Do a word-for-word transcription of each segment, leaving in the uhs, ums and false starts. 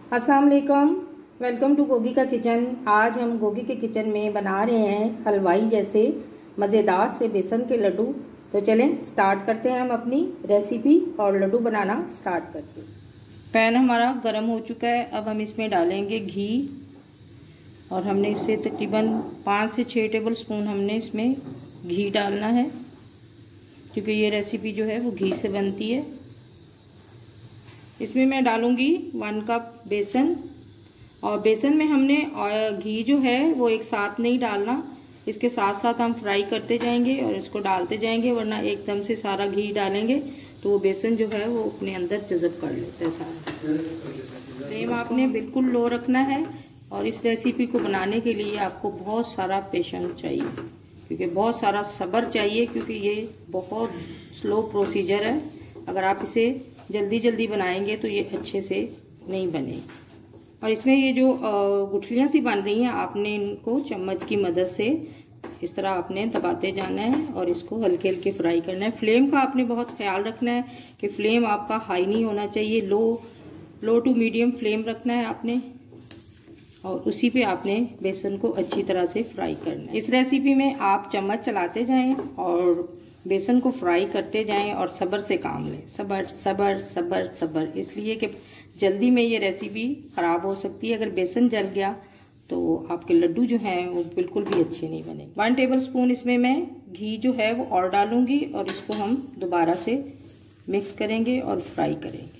अस्सलाम वालेकुम, welcome to Gogi का किचन। आज हम गोगी के किचन में बना रहे हैं हलवाई जैसे मज़ेदार से बेसन के लड्डू। तो चलें स्टार्ट करते हैं हम अपनी रेसिपी और लड्डू बनाना स्टार्ट करते हैं। पैन हमारा गर्म हो चुका है, अब हम इसमें डालेंगे घी और हमने इसे तकरीबन पाँच से छः टेबल स्पून हमने इसमें घी डालना है, क्योंकि ये रेसिपी जो है वो घी से बनती है। इसमें मैं डालूंगी वन कप बेसन, और बेसन में हमने घी जो है वो एक साथ नहीं डालना, इसके साथ साथ हम फ्राई करते जाएंगे और इसको डालते जाएंगे, वरना एकदम से सारा घी डालेंगे तो वो बेसन जो है वो अपने अंदर जज़ब कर लेता है सारा। फ्लेम आपने बिल्कुल लो रखना है, और इस रेसिपी को बनाने के लिए आपको बहुत सारा पेशेंस चाहिए, क्योंकि बहुत सारा सब्र चाहिए, क्योंकि ये बहुत स्लो प्रोसीजर है। अगर आप इसे जल्दी जल्दी बनाएंगे तो ये अच्छे से नहीं बने। और इसमें ये जो गुठलियाँ सी बन रही हैं, आपने इनको चम्मच की मदद से इस तरह आपने दबाते जाना है और इसको हल्के हल्के फ्राई करना है। फ्लेम का आपने बहुत ख्याल रखना है कि फ्लेम आपका हाई नहीं होना चाहिए, low low to medium flame रखना है आपने, और उसी पे आपने बेसन को अच्छी तरह से फ्राई करना है। इस रेसिपी में आप चम्मच चलाते जाएं और बेसन को फ्राई करते जाएं और सब्र से काम लें। सब्र सब्र सब्र सब्र, इसलिए कि जल्दी में ये रेसिपी ख़राब हो सकती है। अगर बेसन जल गया तो आपके लड्डू जो हैं वो बिल्कुल भी अच्छे नहीं बनेंगे। वन टेबल स्पून इसमें मैं घी जो है वो और डालूंगी, और इसको हम दोबारा से मिक्स करेंगे और फ्राई करेंगे।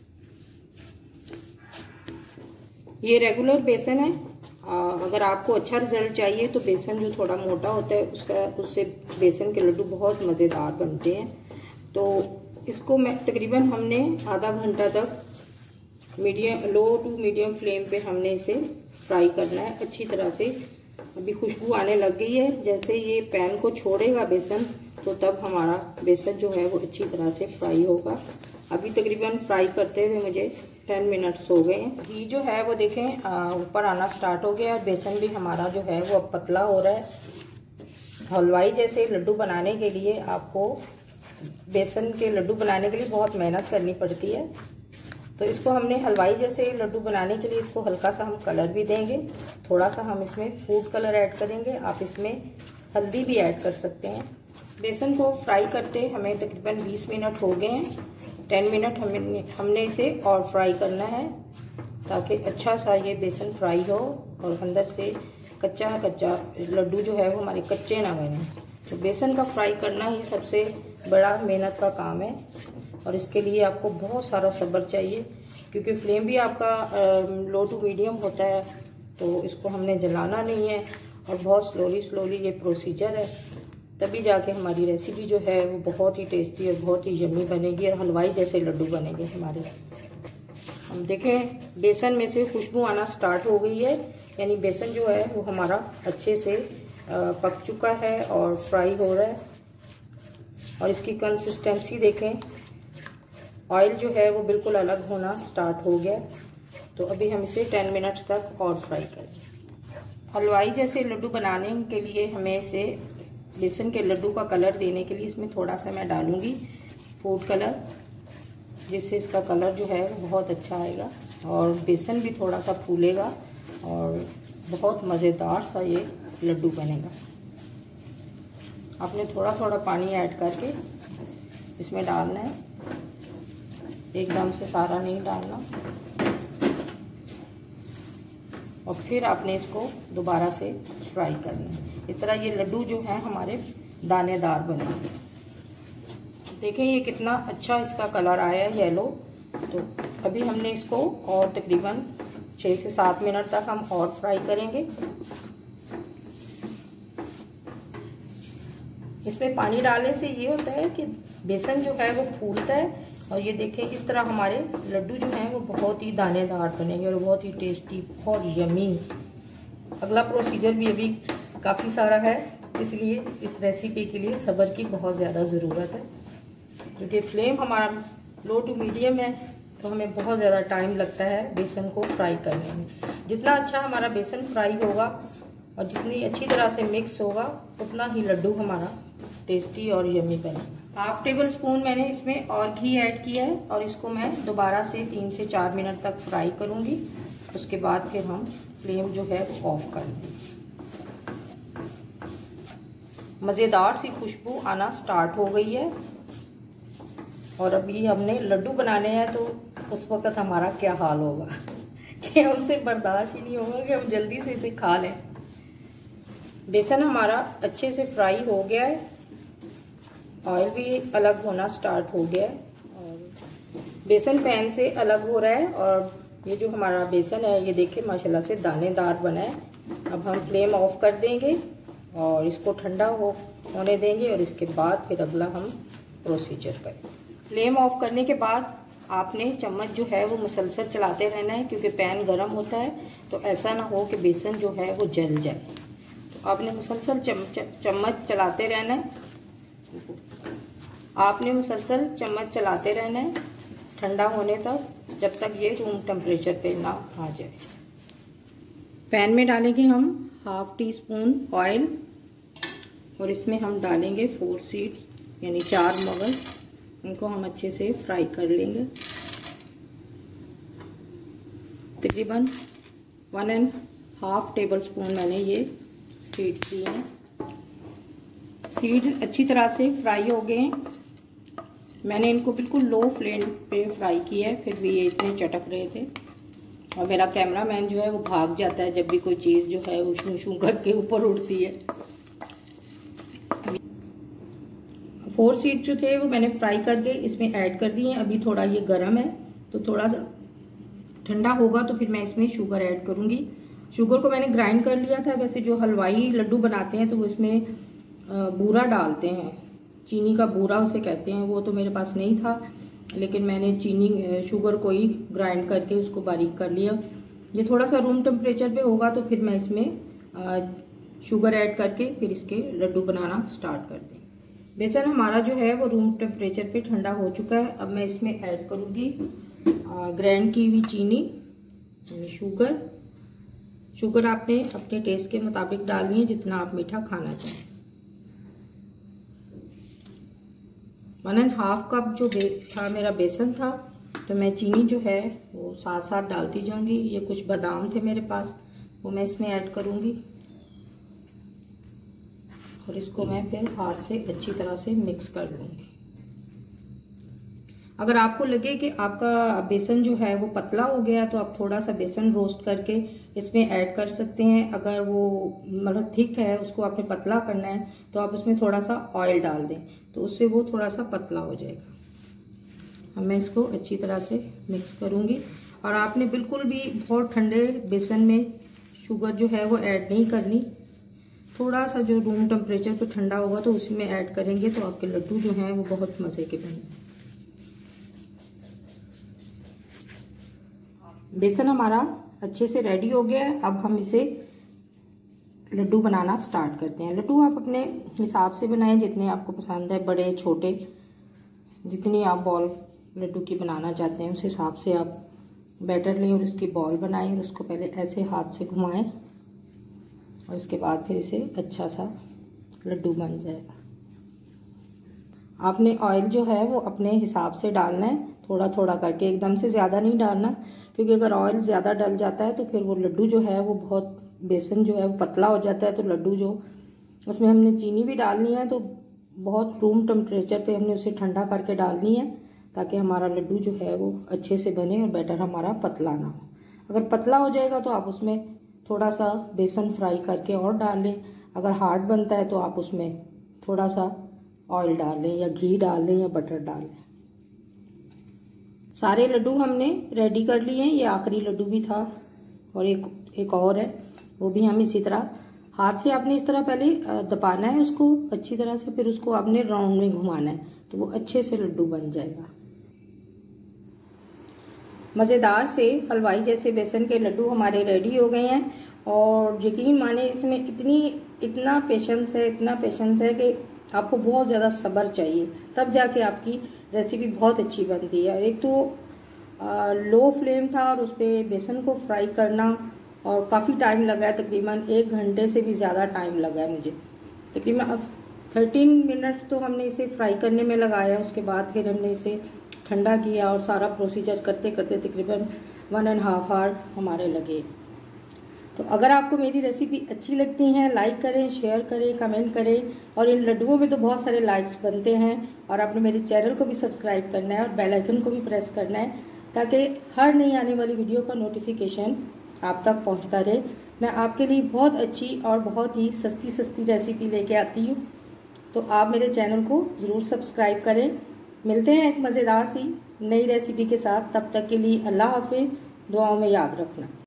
ये रेगुलर बेसन है, आ, अगर आपको अच्छा रिजल्ट चाहिए तो बेसन जो थोड़ा मोटा होता है उसका उससे बेसन के लड्डू बहुत मज़ेदार बनते हैं। तो इसको मैं तकरीबन हमने आधा घंटा तक medium low to medium flame पे हमने इसे फ्राई करना है अच्छी तरह से। अभी खुशबू आने लग गई है, जैसे ये पैन को छोड़ेगा बेसन तो तब हमारा बेसन जो है वो अच्छी तरह से फ्राई होगा। अभी तकरीबन फ्राई करते हुए मुझे टेन मिनट्स हो गए हैं। घी जो है वो देखें ऊपर आना स्टार्ट हो गया, और बेसन भी हमारा जो है वो अब पतला हो रहा है। हलवाई जैसे लड्डू बनाने के लिए आपको बेसन के लड्डू बनाने के लिए बहुत मेहनत करनी पड़ती है। तो इसको हमने हलवाई जैसे लड्डू बनाने के लिए इसको हल्का सा हम कलर भी देंगे, थोड़ा सा हम इसमें फूड कलर ऐड करेंगे। आप इसमें हल्दी भी ऐड कर सकते हैं। बेसन को फ्राई करते हमें तकरीबन बीस मिनट हो गए हैं। टेन मिनट हमने हमने इसे और फ्राई करना है, ताकि अच्छा सा ये बेसन फ्राई हो और अंदर से कच्चा कच्चा लड्डू जो है वो हमारे कच्चे ना बने। तो बेसन का फ्राई करना ही सबसे बड़ा मेहनत का काम है, और इसके लिए आपको बहुत सारा सब्र चाहिए, क्योंकि फ्लेम भी आपका लो टू मीडियम होता है, तो इसको हमने जलाना नहीं है, और बहुत स्लोली स्लोली ये प्रोसीजर है, तभी जाके हमारी रेसिपी जो है वो बहुत ही टेस्टी और बहुत ही यम्मी बनेगी और हलवाई जैसे लड्डू बनेंगे हमारे। हम देखें बेसन में से खुशबू आना स्टार्ट हो गई है, यानी बेसन जो है वो हमारा अच्छे से पक चुका है और फ्राई हो रहा है। और इसकी कंसिस्टेंसी देखें, ऑयल जो है वो बिल्कुल अलग होना स्टार्ट हो गया। तो अभी हम इसे टेन मिनट्स तक और फ्राई करें। हलवाई जैसे लड्डू बनाने के लिए हमें इसे बेसन के लड्डू का कलर देने के लिए इसमें थोड़ा सा मैं डालूंगी फूड कलर, जिससे इसका कलर जो है वो बहुत अच्छा आएगा और बेसन भी थोड़ा सा फूलेगा और बहुत मज़ेदार सा ये लड्डू बनेगा। आपने थोड़ा थोड़ा पानी ऐड करके इसमें डालना है, एकदम से सारा नहीं डालना, और फिर आपने इसको दोबारा से फ्राई करना है। इस तरह ये लड्डू जो हैं हमारे दानेदार बनेंगे। देखें ये कितना अच्छा इसका कलर आया है येलो। तो अभी हमने इसको और तकरीबन छः से सात मिनट तक हम और फ्राई करेंगे। इसमें पानी डालने से ये होता है कि बेसन जो है वो फूलता है, और ये देखें इस तरह हमारे लड्डू जो हैं वो बहुत ही दानेदार बनेंगे और बहुत ही टेस्टी, बहुत यमी। अगला प्रोसीजर भी अभी काफ़ी सारा है, इसलिए इस रेसिपी के लिए सब्र की बहुत ज़्यादा ज़रूरत है, क्योंकि फ्लेम हमारा लो टू मीडियम है, तो हमें बहुत ज़्यादा टाइम लगता है बेसन को फ्राई करने में। जितना अच्छा हमारा बेसन फ्राई होगा और जितनी अच्छी तरह से मिक्स होगा, उतना ही लड्डू हमारा टेस्टी और यमी बनेगा। हाफ टेबल स्पून मैंने इसमें और घी ऐड किया है और इसको मैं दोबारा से तीन से चार मिनट तक फ्राई करूँगी। उसके बाद फिर हम फ्लेम जो है वो ऑफ कर देंगे। मज़ेदार सी खुशबू आना स्टार्ट हो गई है और अभी हमने लड्डू बनाने हैं, तो उस वक्त हमारा क्या हाल होगा कि हमसे बर्दाश्त ही नहीं होगा कि हम जल्दी से इसे खा लें। बेसन हमारा अच्छे से फ्राई हो गया है, ऑयल भी अलग होना स्टार्ट हो गया है और बेसन पैन से अलग हो रहा है। और ये जो हमारा बेसन है ये देखिए माशाल्लाह से दानेदार बना है। अब हम फ्लेम ऑफ कर देंगे और इसको ठंडा हो होने देंगे और इसके बाद फिर अगला हम प्रोसीजर करें। फ्लेम ऑफ करने के बाद आपने चम्मच जो है वो मुसलसल चलाते रहना है, क्योंकि पैन गर्म होता है तो ऐसा ना हो कि बेसन जो है वो जल जाए। तो आपने मुसलसल चम्मच चलाते रहना है आपने मुसलसल चम्मच चलाते रहना है ठंडा होने तक, जब तक ये रूम टेम्परेचर पे ना आ जाए। पैन में डालेंगे हम हाफ टी स्पून ऑयल और इसमें हम डालेंगे फोर सीड्स यानी चार मगज। इनको हम अच्छे से फ्राई कर लेंगे। तकरीबन one and half tablespoon मैंने ये सीड्स दिए हैं। सीड्स अच्छी तरह से फ्राई हो गए हैं। मैंने इनको बिल्कुल लो फ्लेम पे फ्राई किया है, फिर भी ये इतने चटक रहे थे। और मेरा कैमरामैन जो है वो भाग जाता है जब भी कोई चीज़ जो है वो शू शू करके ऊपर उड़ती है। फोर सीड जो थे वो मैंने फ्राई करके इसमें ऐड कर दिए हैं। अभी थोड़ा ये गर्म है तो थोड़ा सा ठंडा होगा तो फिर मैं इसमें शुगर ऐड करूँगी। शुगर को मैंने ग्राइंड कर लिया था। वैसे जो हलवाई लड्डू बनाते हैं तो वो इसमें बूरा डालते हैं, चीनी का बूरा उसे कहते हैं। वो तो मेरे पास नहीं था, लेकिन मैंने चीनी शुगर को ही ग्राइंड करके उसको बारीक कर लिया। ये थोड़ा सा रूम टेम्परेचर पे होगा तो फिर मैं इसमें शुगर ऐड करके फिर इसके लड्डू बनाना स्टार्ट कर दें। बेसन हमारा जो है वो रूम टेम्परेचर पे ठंडा हो चुका है। अब मैं इसमें ऐड करूँगी ग्राइंड की हुई चीनी यानी शुगर। शुगर आपने अपने टेस्ट के मुताबिक डालनी है, जितना आप मीठा खाना चाहें। वन एंड हाफ कप जो था मेरा बेसन था, तो मैं चीनी जो है वो साथ साथ डालती जाऊंगी। ये कुछ बादाम थे मेरे पास, वो मैं इसमें ऐड करूंगी और इसको मैं फिर हाथ से अच्छी तरह से मिक्स कर लूंगी। अगर आपको लगे कि आपका बेसन जो है वो पतला हो गया तो आप थोड़ा सा बेसन रोस्ट करके इसमें ऐड कर सकते हैं। अगर वो मतलब थिक है, उसको आपने पतला करना है, तो आप उसमें थोड़ा सा ऑयल डाल दें, तो उससे वो थोड़ा सा पतला हो जाएगा। अब मैं इसको अच्छी तरह से मिक्स करूंगी। और आपने बिल्कुल भी बहुत ठंडे बेसन में शुगर जो है वो ऐड नहीं करनी। थोड़ा सा जो रूम टेम्परेचर पे ठंडा होगा तो उसी में ऐड करेंगे तो आपके लड्डू जो हैं वो बहुत मज़े के बनेंगे। बेसन हमारा अच्छे से रेडी हो गया है। अब हम इसे लड्डू बनाना स्टार्ट करते हैं। लड्डू आप अपने हिसाब से बनाएं, जितने आपको पसंद है, बड़े छोटे, जितनी आप बॉल लड्डू की बनाना चाहते हैं उस हिसाब से आप बैटर लें और उसकी बॉल बनाएं। और उसको पहले ऐसे हाथ से घुमाएं और उसके बाद फिर इसे अच्छा सा लड्डू बन जाएगा। आपने ऑयल जो है वो अपने हिसाब से डालना है, थोड़ा थोड़ा करके, एकदम से ज़्यादा नहीं डालना, क्योंकि अगर ऑयल ज़्यादा डल जाता है तो फिर वो लड्डू जो है वो बहुत, बेसन जो है वो पतला हो जाता है। तो लड्डू जो, उसमें हमने चीनी भी डालनी है तो बहुत रूम टेम्परेचर पे हमने उसे ठंडा करके डालनी है, ताकि हमारा लड्डू जो है वो अच्छे से बने और बैटर हमारा पतला ना हो। अगर पतला हो जाएगा तो आप उसमें थोड़ा सा बेसन फ्राई करके और डाल लें। अगर हार्ड बनता है तो आप उसमें थोड़ा सा ऑयल डाल लें या घी डाल लें या बटर डाल लें। सारे लड्डू हमने रेडी कर लिए हैं। ये आखिरी लड्डू भी था और एक एक और है, वो भी हम इसी तरह हाथ से आपने इस तरह पहले दबाना है उसको अच्छी तरह से, फिर उसको आपने राउंड में घुमाना है तो वो अच्छे से लड्डू बन जाएगा। मज़ेदार से हलवाई जैसे बेसन के लड्डू हमारे रेडी हो गए हैं। और यकीन माने इसमें इतनी इतना पेशेंस है इतना पेशेंस है कि आपको बहुत ज़्यादा सब्र चाहिए, तब जाके आपकी रेसिपी बहुत अच्छी बनती है। और एक तो आ, लो फ्लेम था और उस पर बेसन को फ्राई करना और काफ़ी टाइम लगा है, तकरीबन एक घंटे से भी ज़्यादा टाइम लगा है मुझे। तकरीबन थर्टीन मिनट तो हमने इसे फ्राई करने में लगाया, उसके बाद फिर हमने इसे ठंडा किया और सारा प्रोसीजर करते करते तकरीबन वन एंड हाफ आवर हमारे लगे। तो अगर आपको मेरी रेसिपी अच्छी लगती है, लाइक करें, शेयर करें, कमेंट करें। और इन लड्डुओं में तो बहुत सारे लाइक्स बनते हैं। और आपने मेरे चैनल को भी सब्सक्राइब करना है और बेल आइकन को भी प्रेस करना है, ताकि हर नई आने वाली वीडियो का नोटिफिकेशन आप तक पहुंचता रहे। मैं आपके लिए बहुत अच्छी और बहुत ही सस्ती सस्ती रेसिपी लेके आती हूँ, तो आप मेरे चैनल को ज़रूर सब्सक्राइब करें। मिलते हैं एक मज़ेदार सी नई रेसिपी के साथ। तब तक के लिए अल्लाह हाफिज़। दुआओं में याद रखना।